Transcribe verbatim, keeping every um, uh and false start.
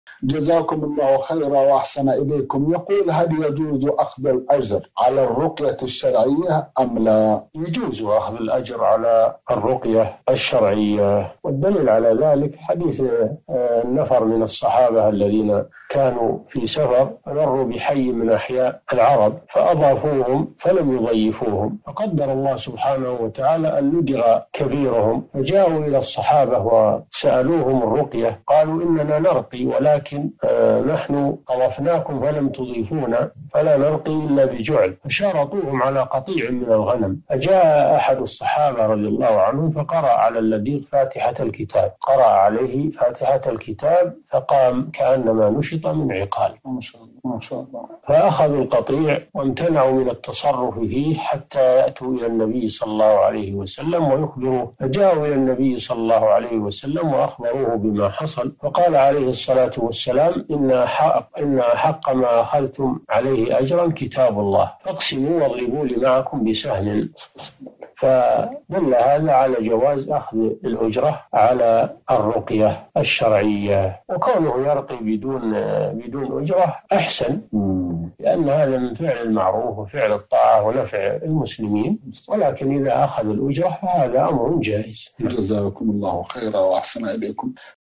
جزاكم الله خيرا وأحسن إليكم. يقول: هل يجوز أخذ الأجر على الرقية الشرعية أم لا؟ يجوز أخذ الأجر على الرقية الشرعية، والدليل على ذلك حديث النفر من الصحابة الذين كانوا في سفر مروا بحي من أحياء العرب فأضافوهم فلم يضيفوهم، فقدر الله سبحانه وتعالى أن ندر كبيرهم، فجاءوا إلى الصحابة وسألوهم الرقية، قالوا: إننا نرقي ولكن نحن طوفناكم فلم تضيفونا فلا نرقي إلا بجعل، فشارطوهم على قطيع من الغنم. فجاء أحد الصحابة رضي الله عنهم فقرأ على اللذيذ فاتحة الكتاب، قرأ عليه فاتحة الكتاب فقام كأنما نشط من عقال، ما شاء الله ما شاء الله. فأخذوا القطيع وامتنعوا من التصرف فيه حتى يأتوا إلى النبي صلى الله عليه وسلم ويخبروه، فجاءوا إلى النبي صلى الله عليه وسلم وأخبروه بما حصل، فقال عليه الصلاة والسلام: إن حق, إن حق ما أخذتم عليه أجرا كتاب الله، فاقسموا واضربوا لي معكم بسهم. فدل هذا على جواز أخذ الأجرة على الرقية الشرعية، وكونه يرقي بدون بدون أجرة أحسن، لأن هذا من فعل المعروف وفعل الطاعة ونفع المسلمين، ولكن إذا أخذ الأجرة فهذا أمر جائز. جزاكم الله خيرا وأحسن إليكم.